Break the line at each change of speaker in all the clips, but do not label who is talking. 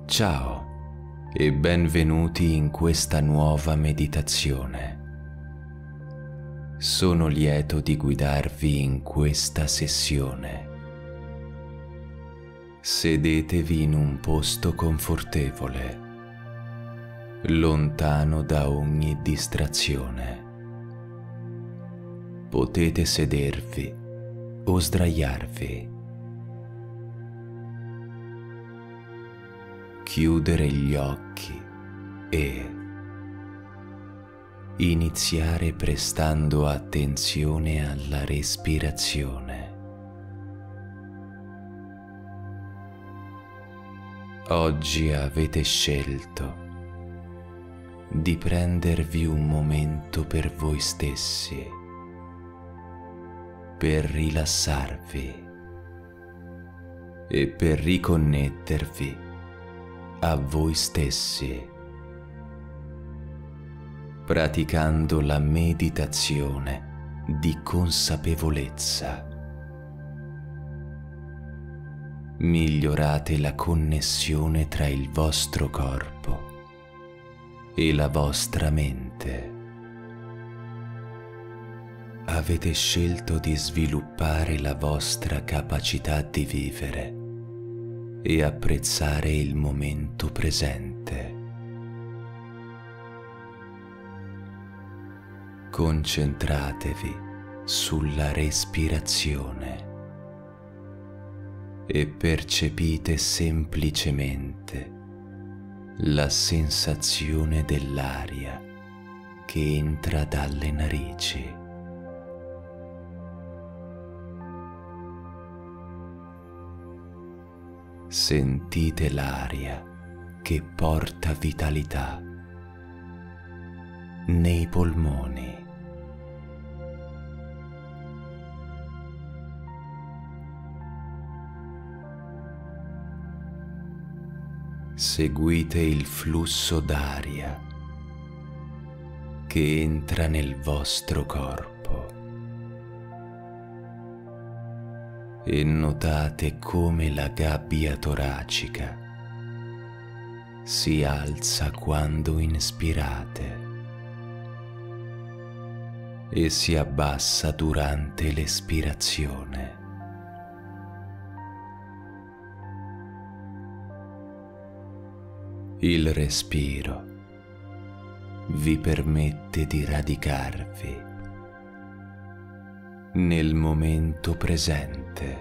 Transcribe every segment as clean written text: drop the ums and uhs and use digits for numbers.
Ciao e benvenuti in questa nuova meditazione. Sono lieto di guidarvi in questa sessione. Sedetevi in un posto confortevole, lontano da ogni distrazione. Potete sedervi o sdraiarvi. Chiudere gli occhi e iniziare prestando attenzione alla respirazione. Oggi avete scelto di prendervi un momento per voi stessi, per rilassarvi e per riconnettervi a voi stessi, praticando la meditazione di consapevolezza. Migliorate la connessione tra il vostro corpo e la vostra mente. Avete scelto di sviluppare la vostra capacità di vivere e apprezzare il momento presente. Concentratevi sulla respirazione e percepite semplicemente la sensazione dell'aria che entra dalle narici. Sentite l'aria che porta vitalità nei polmoni. Seguite il flusso d'aria che entra nel vostro corpo e notate come la gabbia toracica si alza quando inspirate e si abbassa durante l'espirazione. Il respiro vi permette di radicarvi nel momento presente.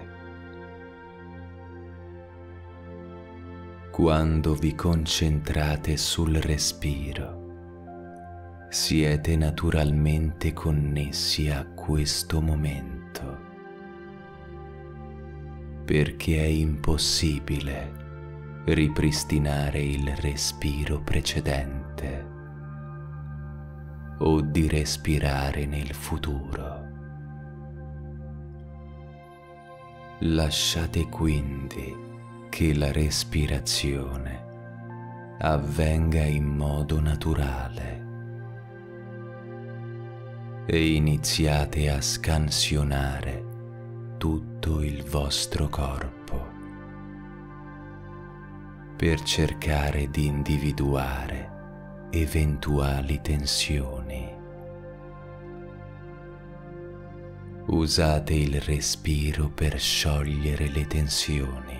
Quando vi concentrate sul respiro, siete naturalmente connessi a questo momento, perché è impossibile ripristinare il respiro precedente o di respirare nel futuro. Lasciate quindi che la respirazione avvenga in modo naturale e iniziate a scansionare tutto il vostro corpo per cercare di individuare eventuali tensioni. Usate il respiro per sciogliere le tensioni.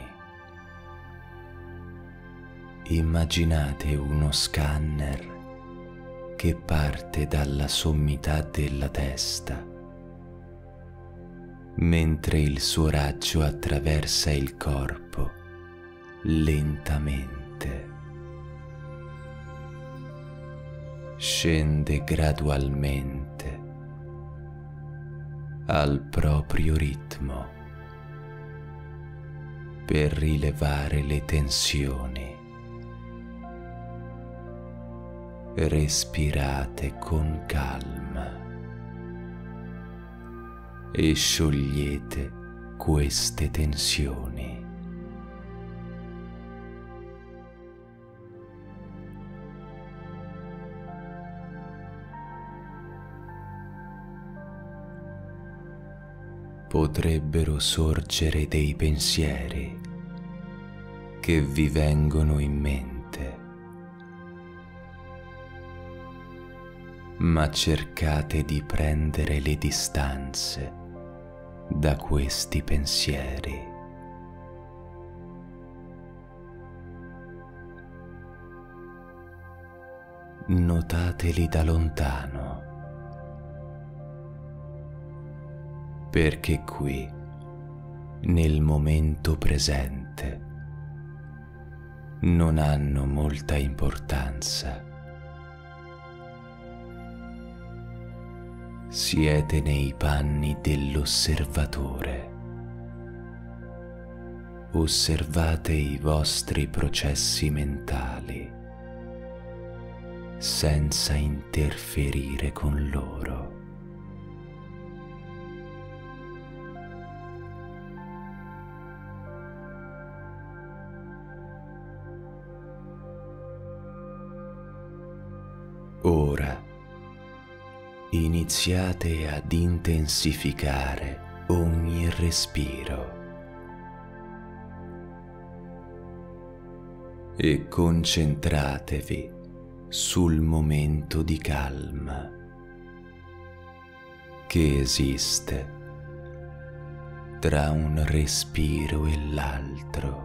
Immaginate uno scanner che parte dalla sommità della testa, mentre il suo raggio attraversa il corpo lentamente. Scende gradualmente al proprio ritmo per rilevare le tensioni. Respirate con calma e sciogliete queste tensioni. potrebbero sorgere dei pensieri che vi vengono in mente, ma cercate di prendere le distanze da questi pensieri. Notateli da lontano, perché qui, nel momento presente, non hanno molta importanza. Siete nei panni dell'osservatore. Osservate i vostri processi mentali senza interferire con loro. Ora iniziate ad intensificare ogni respiro e concentratevi sul momento di calma che esiste tra un respiro e l'altro.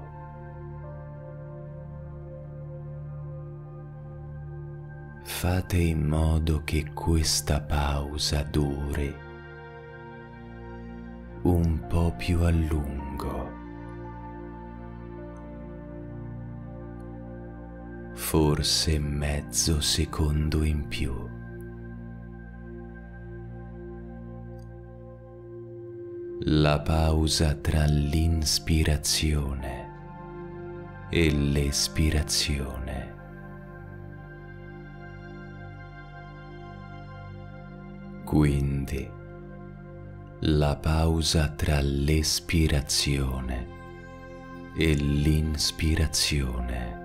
Fate in modo che questa pausa duri un po' più a lungo, forse mezzo secondo in più. La pausa tra l'inspirazione e l'espirazione. Quindi la pausa tra l'espirazione e l'inspirazione.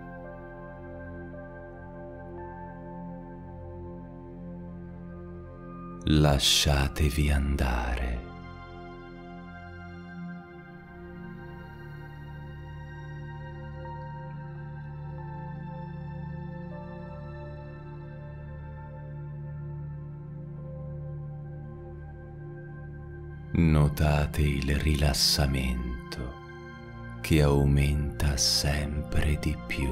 Lasciatevi andare. Notate il rilassamento che aumenta sempre di più.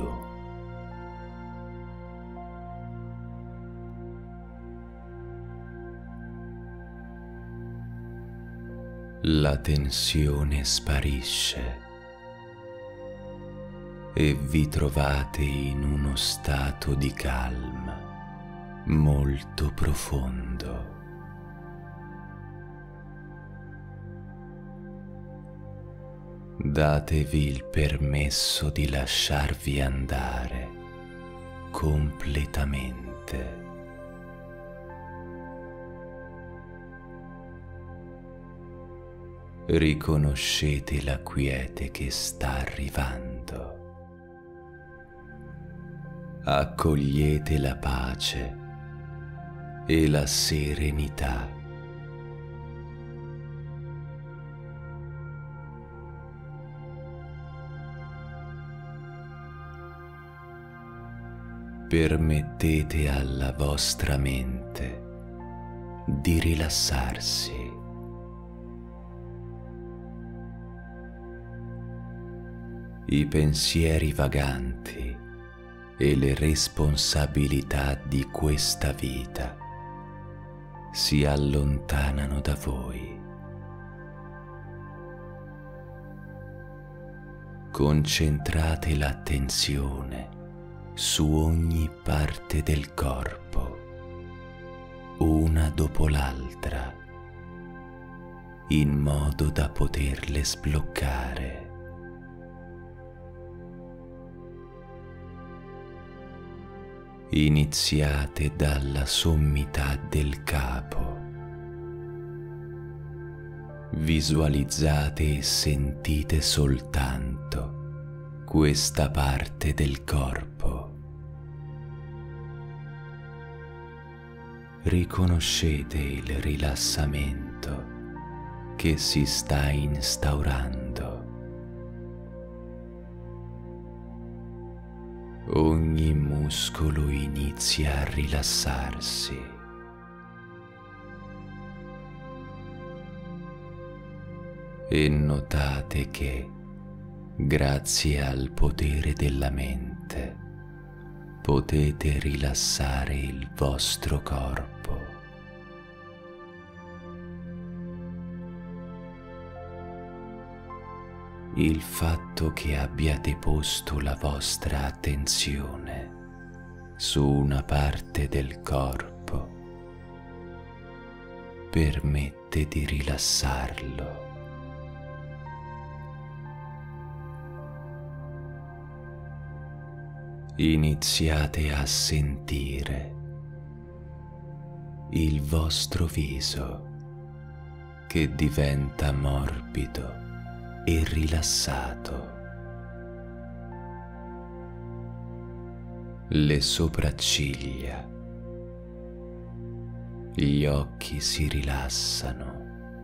La tensione sparisce e vi trovate in uno stato di calma molto profondo. Datevi il permesso di lasciarvi andare completamente. Riconoscete la quiete che sta arrivando. Accogliete la pace e la serenità. Permettete alla vostra mente di rilassarsi. I pensieri vaganti e le responsabilità di questa vita si allontanano da voi. Concentrate l'attenzione su ogni parte del corpo, una dopo l'altra, in modo da poterle sbloccare. Iniziate dalla sommità del capo. Visualizzate e sentite soltanto questa parte del corpo. Riconoscete il rilassamento che si sta instaurando. ogni muscolo inizia a rilassarsi. E notate che, grazie al potere della mente, potete rilassare il vostro corpo. Il fatto che abbiate posto la vostra attenzione su una parte del corpo permette di rilassarlo. Iniziate a sentire il vostro viso che diventa morbido e rilassato. Le sopracciglia, gli occhi si rilassano,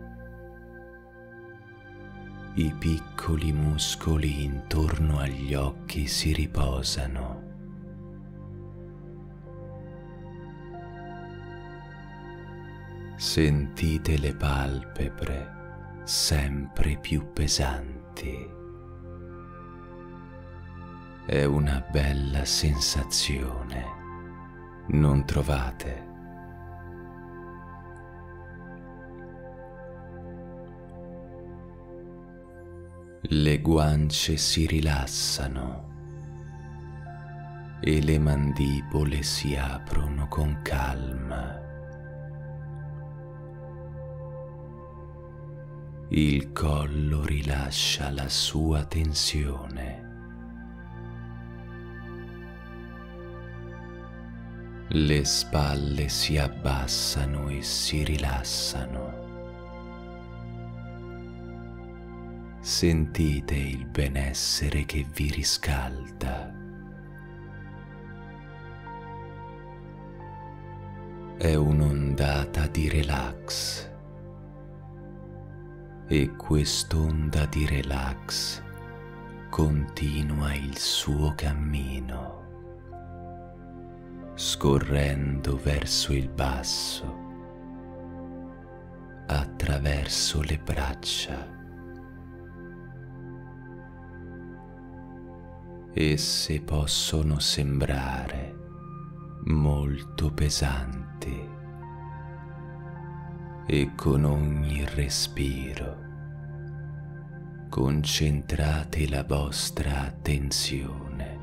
i piccoli muscoli intorno agli occhi si riposano. Sentite le palpebre sempre più pesanti. È una bella sensazione, non trovate? Le guance si rilassano e le mandibole si aprono con calma. Il collo rilascia la sua tensione. Le spalle si abbassano e si rilassano. Sentite il benessere che vi riscalda. È un'ondata di relax. E quest'onda di relax continua il suo cammino, scorrendo verso il basso, attraverso le braccia. Esse possono sembrare molto pesanti e con ogni respiro concentrate la vostra attenzione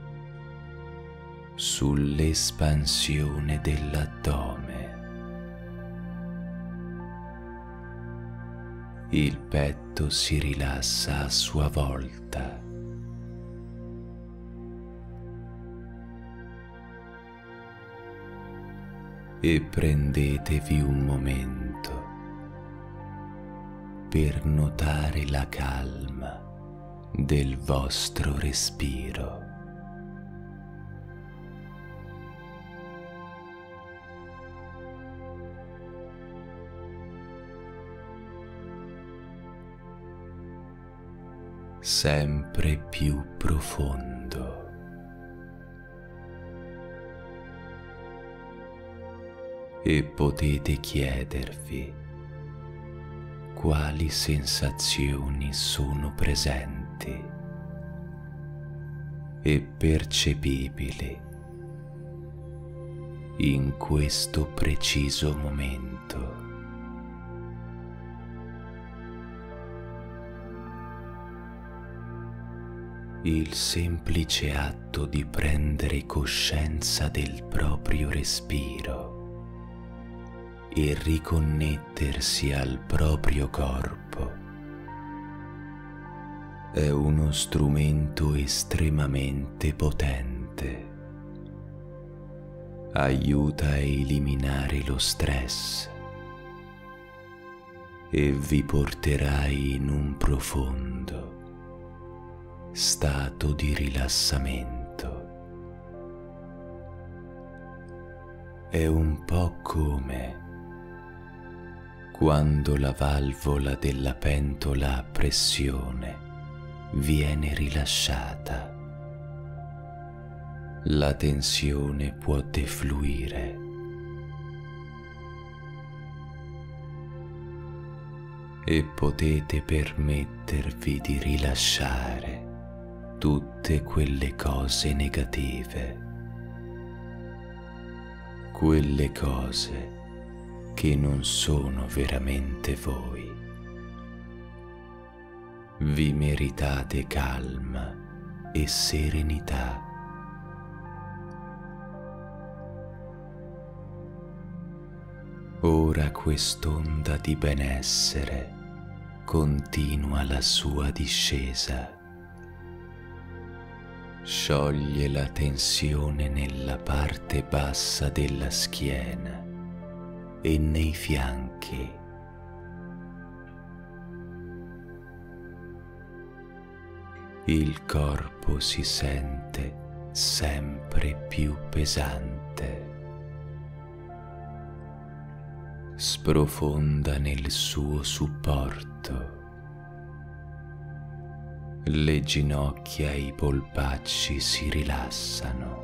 sull'espansione dell'addome. Il petto si rilassa a sua volta. E prendetevi un momento per notare la calma del vostro respiro. Sempre più profondo. E potete chiedervi quali sensazioni sono presenti e percepibili in questo preciso momento. Il semplice atto di prendere coscienza del proprio respiro e riconnettersi al proprio corpo è uno strumento estremamente potente. Aiuta a eliminare lo stress e vi porterà in un profondo stato di rilassamento. È un po' come quando la valvola della pentola a pressione viene rilasciata. la tensione può defluire. E potete permettervi di rilasciare tutte quelle cose negative, quelle cose che non sono veramente voi. Vi meritate calma e serenità. Ora quest'onda di benessere continua la sua discesa. Scioglie la tensione nella parte bassa della schiena e nei fianchi. Il corpo si sente sempre più pesante. Sprofonda nel suo supporto. Le ginocchia e i polpacci si rilassano.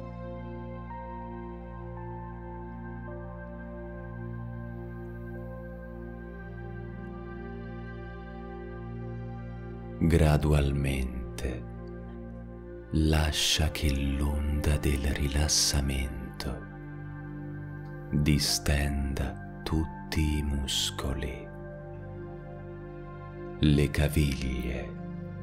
Gradualmente lascia che l'onda del rilassamento distenda tutti i muscoli, le caviglie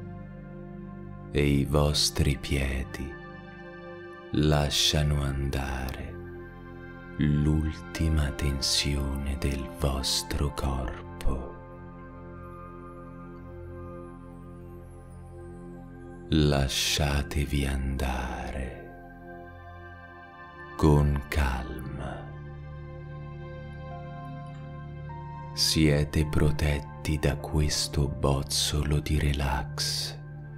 e i vostri piedi lasciano andare l'ultima tensione del vostro corpo. Lasciatevi andare con calma. Siete protetti da questo bozzolo di relax.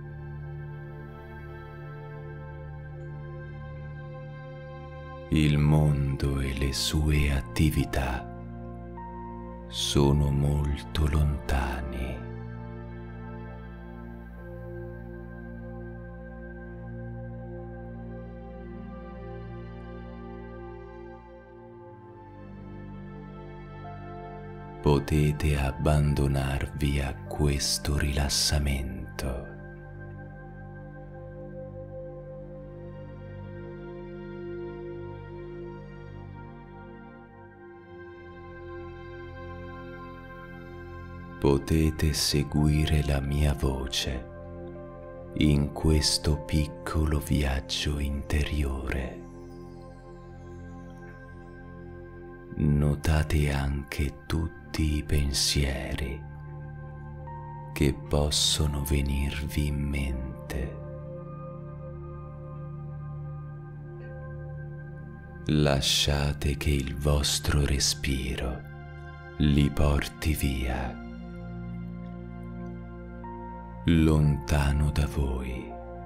Il mondo e le sue attività sono molto lontani. Potete abbandonarvi a questo rilassamento. Potete seguire la mia voce in questo piccolo viaggio interiore. Notate anche tutti i pensieri che possono venirvi in mente. Lasciate che il vostro respiro li porti via, lontano da voi.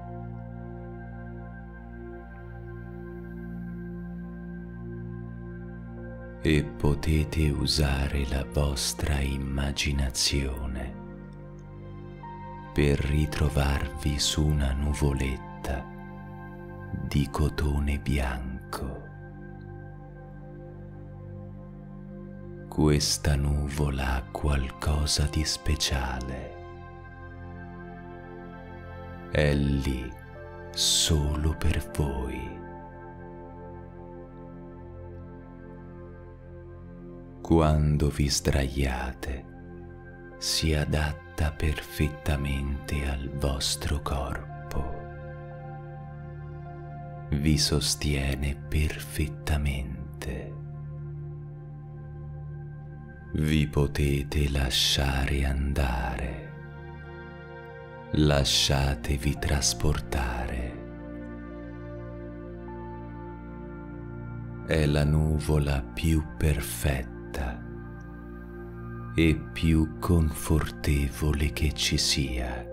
E potete usare la vostra immaginazione per ritrovarvi su una nuvoletta di cotone bianco. Questa nuvola ha qualcosa di speciale. È lì solo per voi. Quando vi sdraiate, si adatta perfettamente al vostro corpo. Vi sostiene perfettamente. Vi potete lasciare andare. Lasciatevi trasportare. È la nuvola più perfetta e più confortevole che ci sia.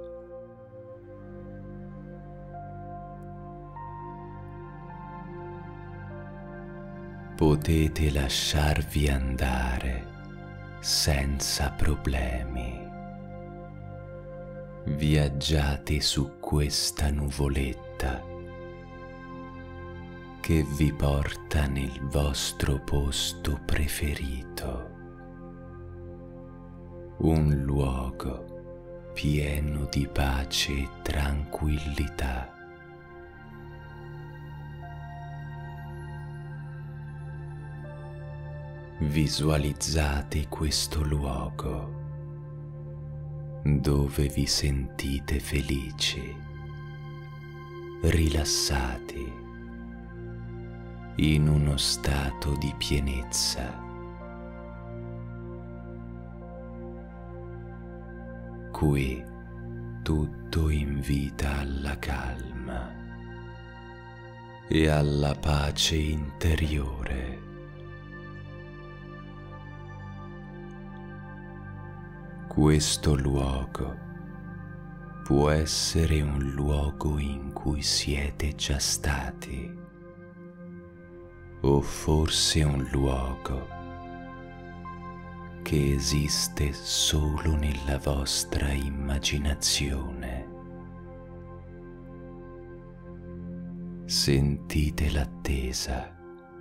Potete lasciarvi andare senza problemi. Viaggiate su questa nuvoletta che vi porta nel vostro posto preferito, un luogo pieno di pace e tranquillità. Visualizzate questo luogo dove vi sentite felici, rilassati, in uno stato di pienezza. Qui tutto invita alla calma e alla pace interiore. Questo luogo può essere un luogo in cui siete già stati, o forse un luogo che esiste solo nella vostra immaginazione. Sentite l'attesa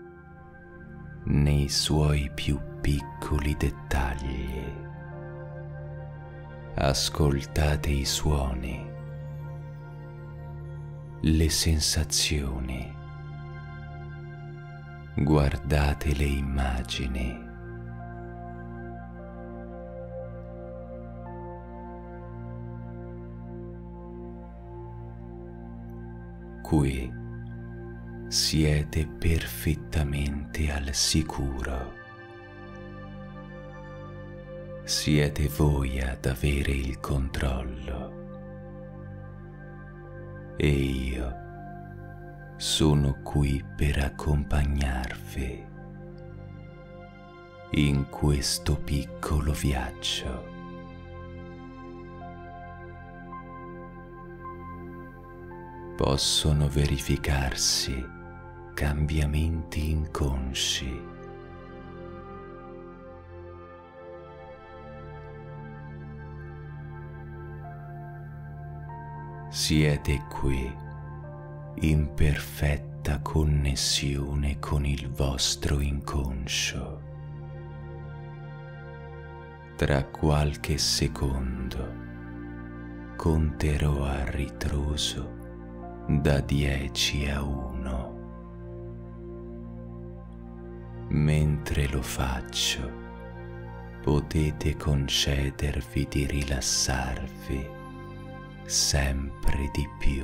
nei suoi più piccoli dettagli. Ascoltate i suoni, le sensazioni, guardate le immagini. Qui siete perfettamente al sicuro. Siete voi ad avere il controllo e io sono qui per accompagnarvi in questo piccolo viaggio. Possono verificarsi cambiamenti inconsci. Siete qui in perfetta connessione con il vostro inconscio. Tra qualche secondo conterò a ritroso da 10 a 1. Mentre lo faccio, potete concedervi di rilassarvi sempre di più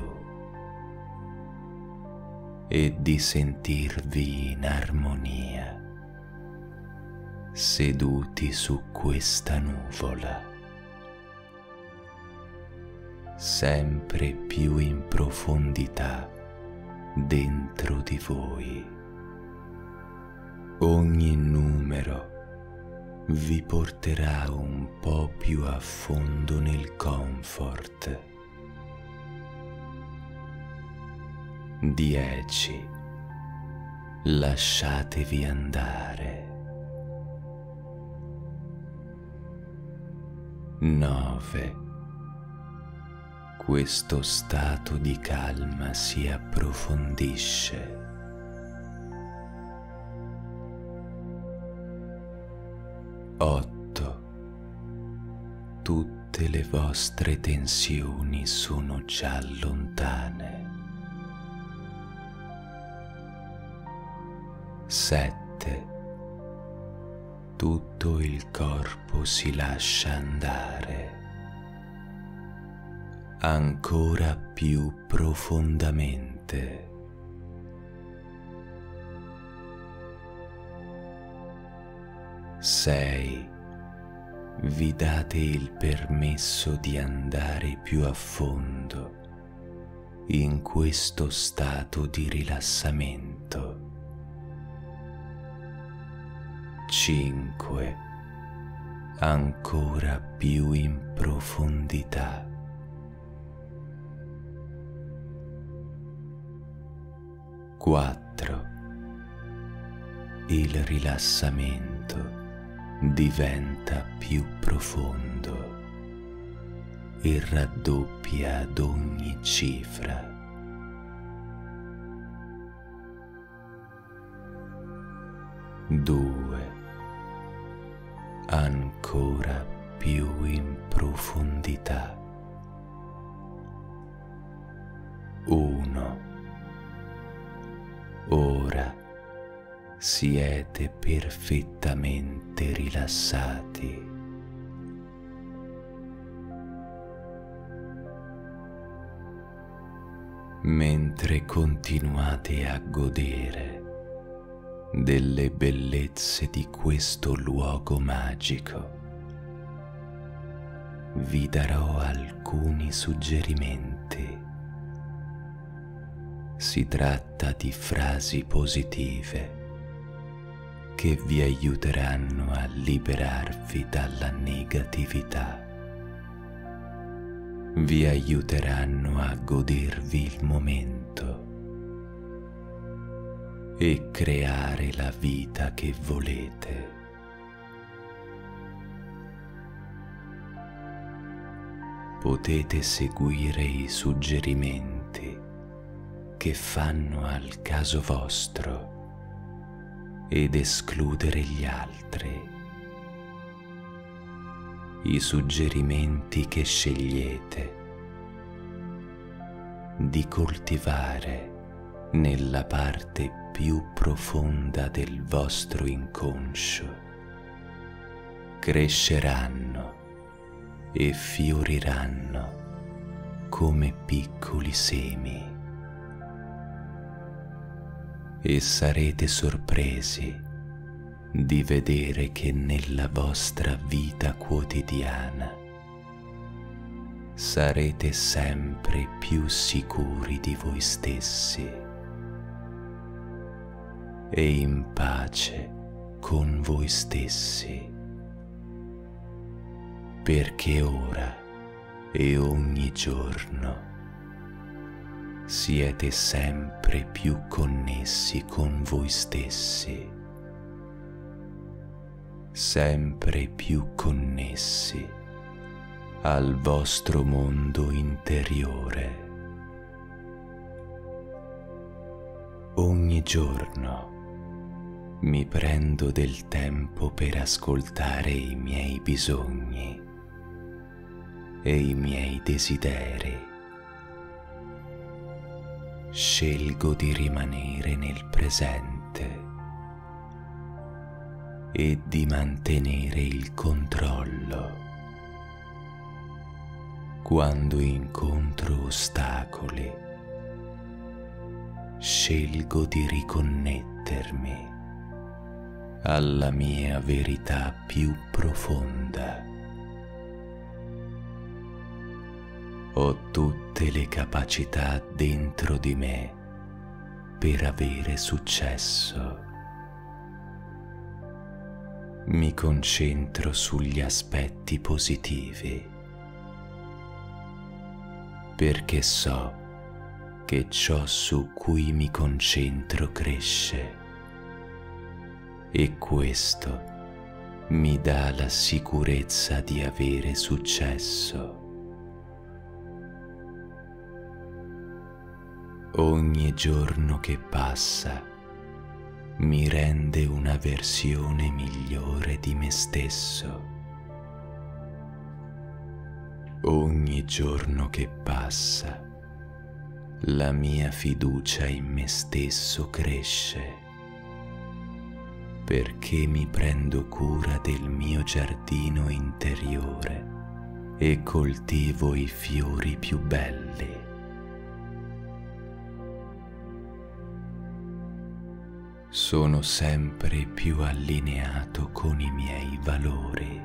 e di sentirvi in armonia, seduti su questa nuvola, sempre più in profondità dentro di voi. Ogni numero vi porterà un po' più a fondo nel comfort. 10. Lasciatevi andare. 9. Questo stato di calma si approfondisce. 8. Tutte le vostre tensioni sono già lontane. 7. Tutto il corpo si lascia andare ancora più profondamente. 6. Vi date il permesso di andare più a fondo in questo stato di rilassamento. 5. Ancora più in profondità. 4. Il rilassamento diventa più profondo e raddoppia ad ogni cifra. 2, ancora più in profondità. 1. Ora siete perfettamente rilassati. Mentre continuate a godere delle bellezze di questo luogo magico, vi darò alcuni suggerimenti. Si tratta di frasi positive che vi aiuteranno a liberarvi dalla negatività. Vi aiuteranno a godervi il momento e creare la vita che volete. Potete seguire i suggerimenti che fanno al caso vostro ed escludere gli altri. I suggerimenti che scegliete di coltivare nella parte più profonda del vostro inconscio cresceranno e fioriranno come piccoli semi. E sarete sorpresi di vedere che nella vostra vita quotidiana sarete sempre più sicuri di voi stessi e in pace con voi stessi, perché ora e ogni giorno siete sempre più connessi con voi stessi, sempre più connessi al vostro mondo interiore. Ogni giorno mi prendo del tempo per ascoltare i miei bisogni e i miei desideri. Scelgo di rimanere nel presente e di mantenere il controllo. Quando incontro ostacoli, scelgo di riconnettermi alla mia verità più profonda. Ho tutte le capacità dentro di me per avere successo. Mi concentro sugli aspetti positivi, perché so che ciò su cui mi concentro cresce, e questo mi dà la sicurezza di avere successo. Ogni giorno che passa mi rende una versione migliore di me stesso. Ogni giorno che passa, la mia fiducia in me stesso cresce, perché mi prendo cura del mio giardino interiore e coltivo i fiori più belli. Sono sempre più allineato con i miei valori.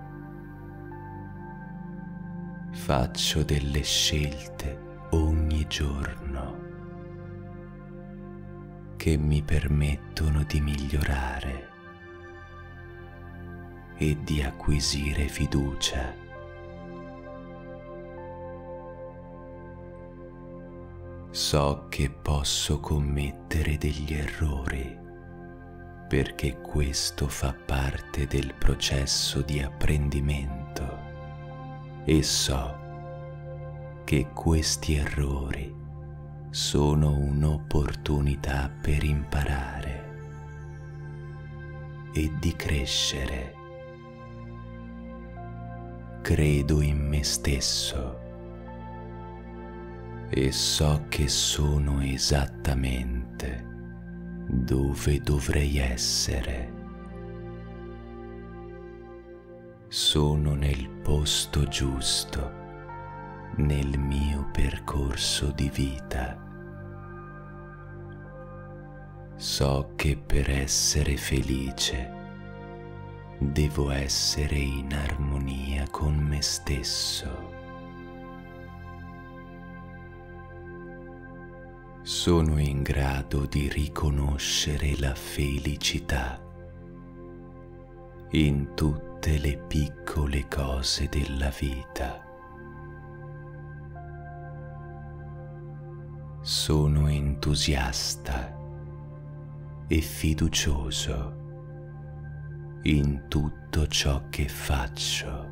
Faccio delle scelte ogni giorno che mi permettono di migliorare e di acquisire fiducia. So che posso commettere degli errori, perché questo fa parte del processo di apprendimento, e so che questi errori sono un'opportunità per imparare. e di crescere. Credo in me stesso e so che sono esattamente dove dovrei essere. Sono nel posto giusto, nel mio percorso di vita. So che per essere felice devo essere in armonia con me stesso. Sono in grado di riconoscere la felicità in tutte le piccole cose della vita. Sono entusiasta e fiducioso in tutto ciò che faccio.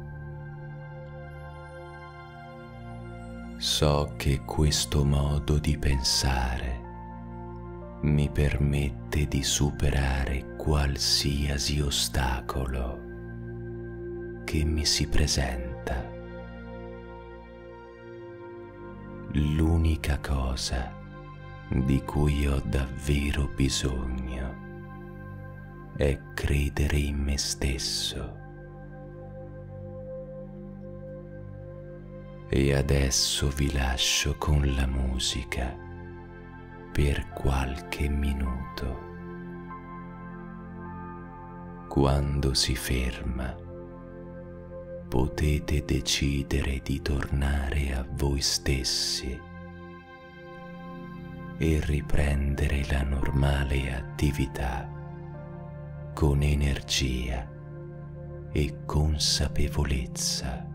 So che questo modo di pensare mi permette di superare qualsiasi ostacolo che mi si presenta. L'unica cosa di cui ho davvero bisogno è credere in me stesso. E adesso vi lascio con la musica per qualche minuto. Quando si ferma, potete decidere di tornare a voi stessi e riprendere la normale attività con energia e consapevolezza.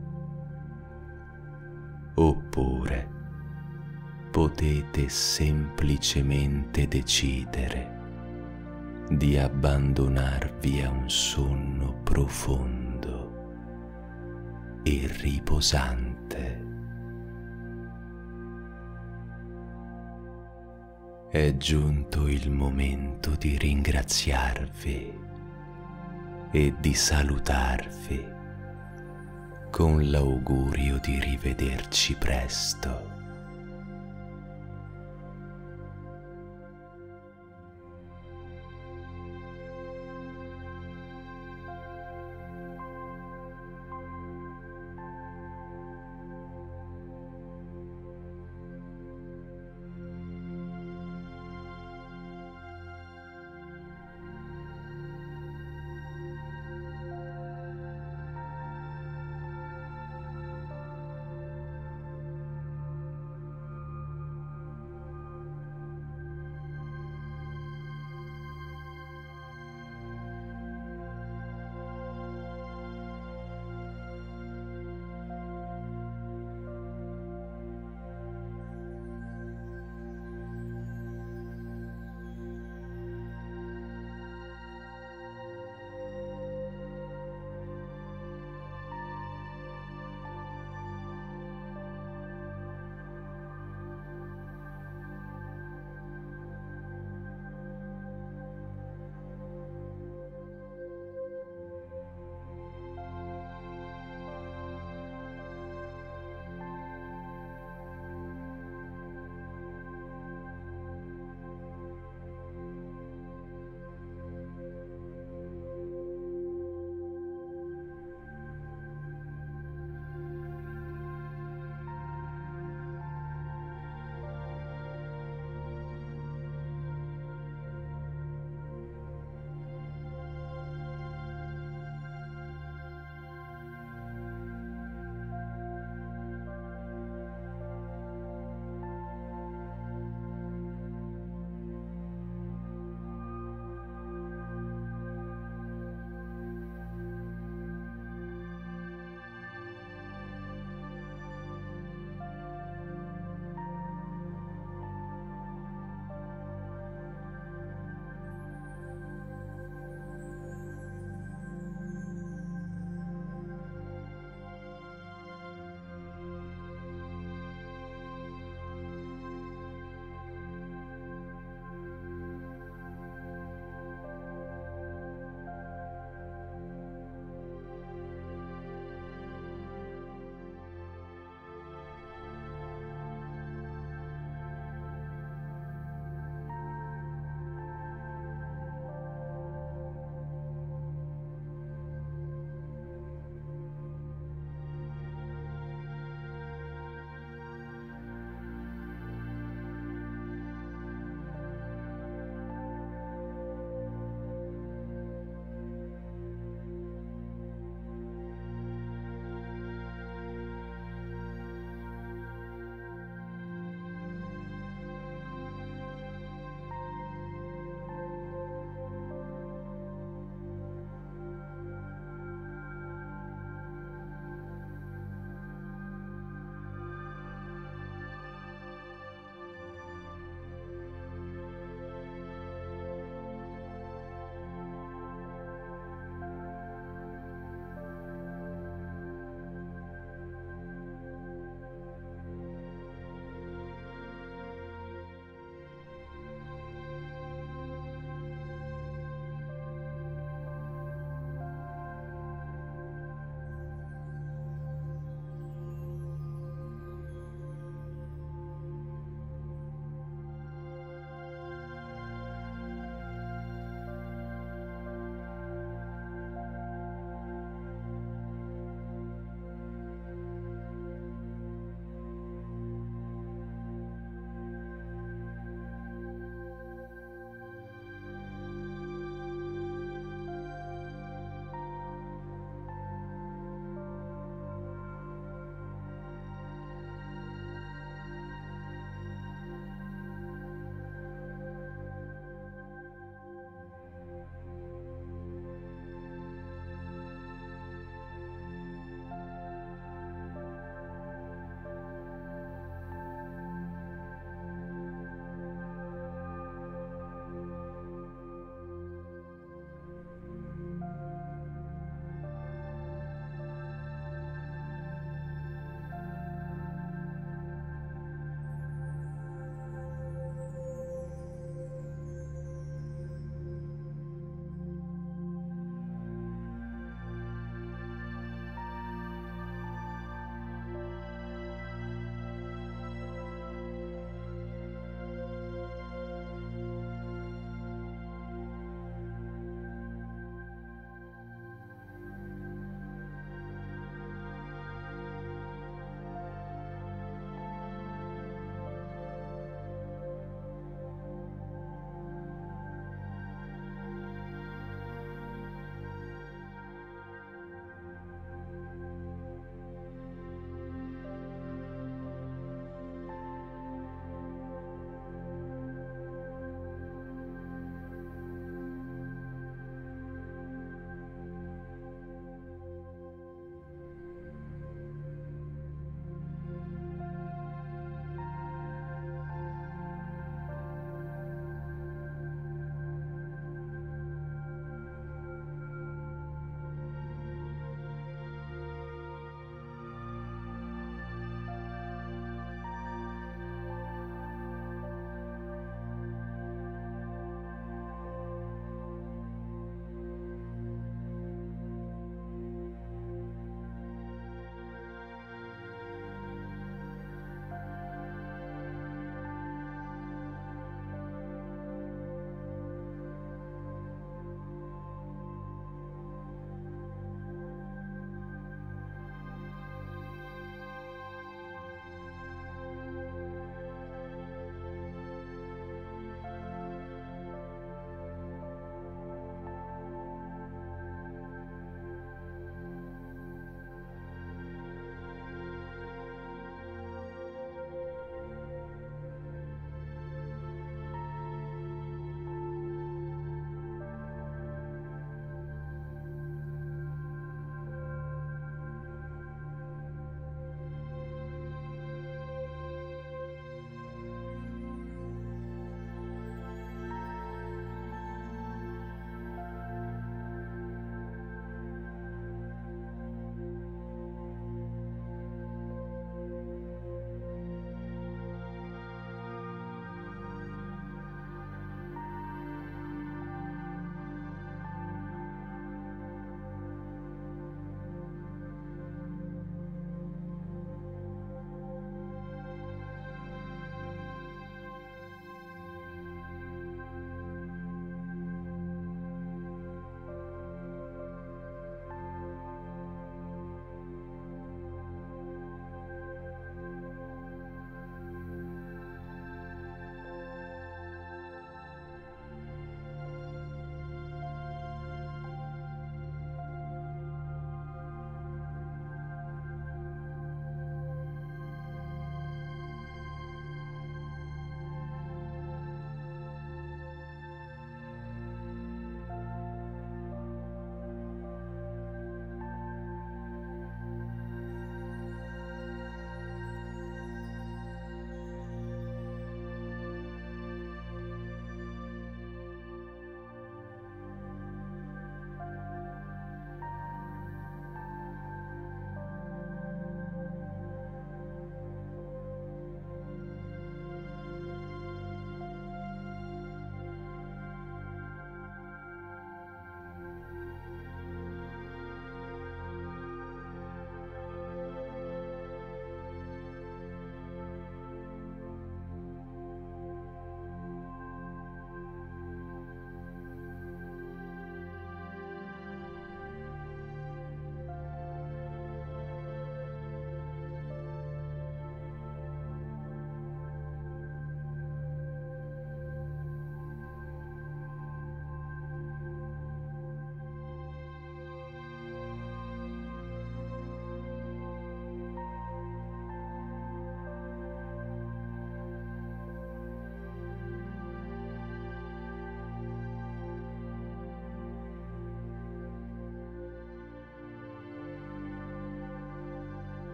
Oppure potete semplicemente decidere di abbandonarvi a un sonno profondo e riposante. È giunto il momento di ringraziarvi e di salutarvi con l'augurio di rivederci presto.